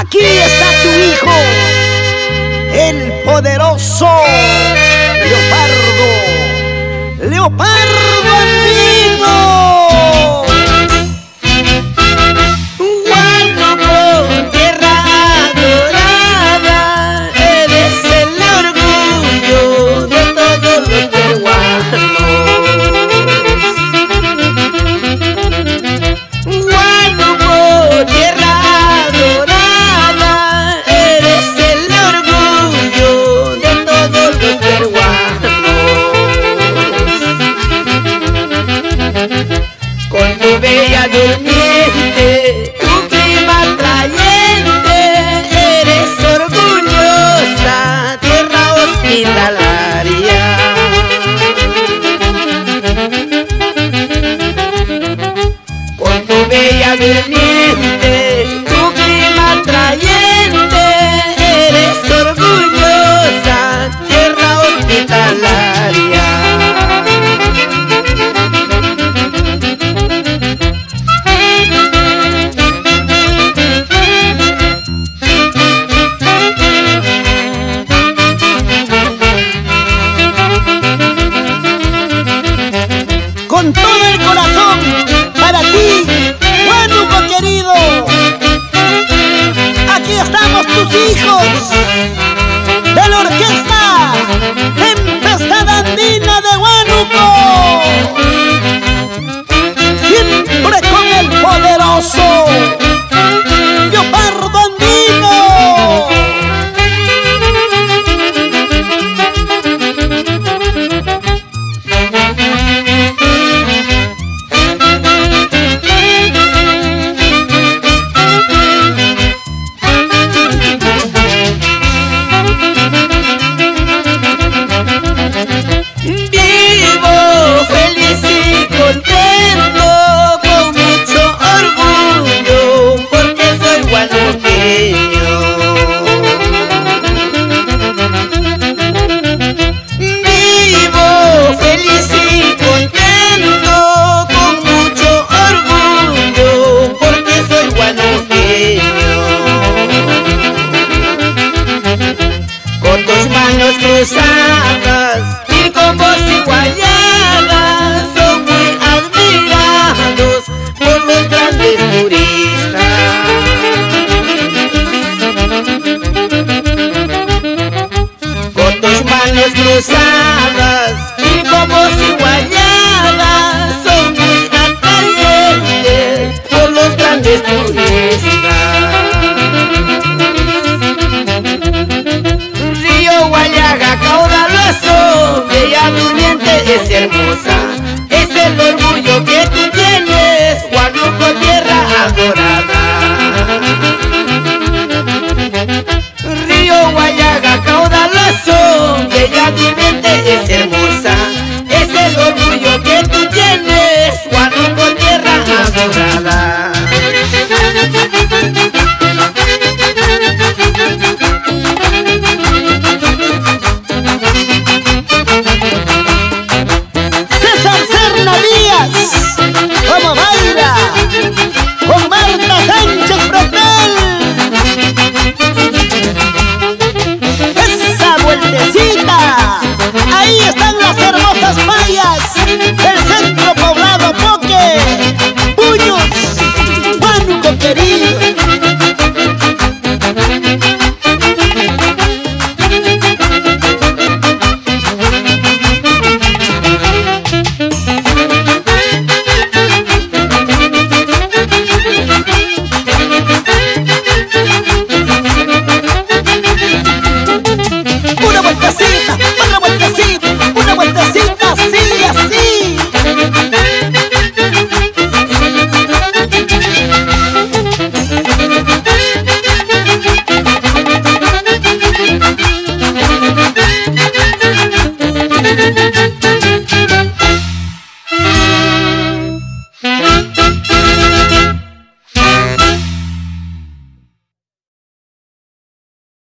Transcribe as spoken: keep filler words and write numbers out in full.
Aquí está tu hijo, el poderoso Leopardo, Leopardo Andino. Huánuco, tierra adorada, eres el orgullo de todos los peruanos. Huánuco, tierra adorada, eres el orgullo de todos los peruanos. Con tu bella durmiente, tu clima atrayente, eres orgullosa, tierra hospitalaria. Con tu bella durmiente, tu clima atrayente, eres orgullosa, tierra hospitalaria. Con todo el corazón para ti, Huánuco querido. Aquí estamos tus hijos de la orquesta Tempestad Andina de Huánuco, siempre con el poderoso Leopardo Andino. Vivo feliz y contento, con mucho orgullo, porque soy huánuqueño. Vivo feliz y contento, con mucho orgullo, porque soy huánuqueño. Con tus manos cruzadas, mil combos y guayadas son muy admirados por los grandes turistas. Con tus manos cruzadas, mil combos y guayadas son muy atrayentes por los grandes turistas. Río Guayaga, caudaloso, bella durmiente es hermosa, es el orgullo que tú tienes, Huánuco, tierra adorada. Río Guayaga, caudaloso, bella durmiente es hermosa, es el orgullo que tú tienes, Huánuco, tierra adorada. César Serna Díaz, como baila con Marta Sánchez Brotel. Esa vueltecita, ahí están las hermosas payas del centro poblado Poque. Puños, Huánuco querido. Una vueltecita.